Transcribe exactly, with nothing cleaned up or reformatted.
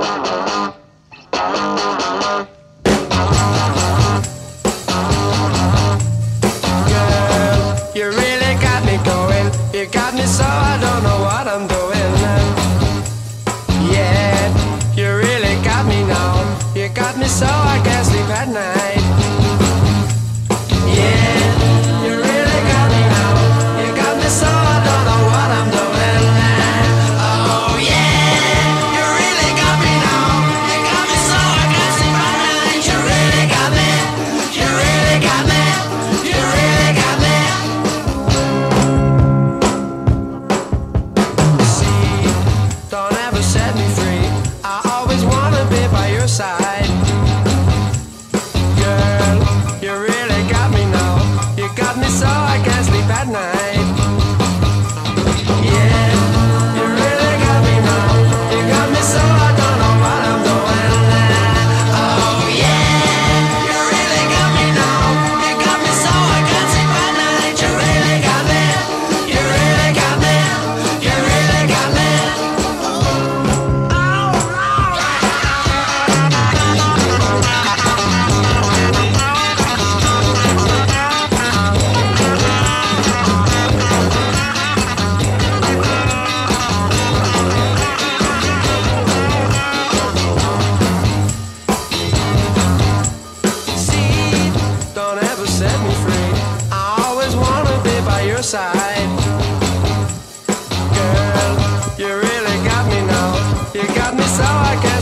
You really got me going. You got me so I don't know what I'm doing. Yeah, you really got me now. You got me so I can't sleep at night. Yeah, you really got me now. You got me so I don't know what I'm doing. Oh yeah, you really got me now. You got me so I can't sleep at night. You really got me. You really got me. You really got me. Don't ever set me free. I always wanna be by your side. Girl, you really got me now. You got me so I can't sleep at night. Yeah, you really got me now. You got me so I don't know what I'm doing. Oh yeah, you really got me now. You got me so I can't sleep at night. You really got me. You really got me. You really got me. Don't ever set me free. I always wanna be by your side. Girl, you really got me now. You got me so I can't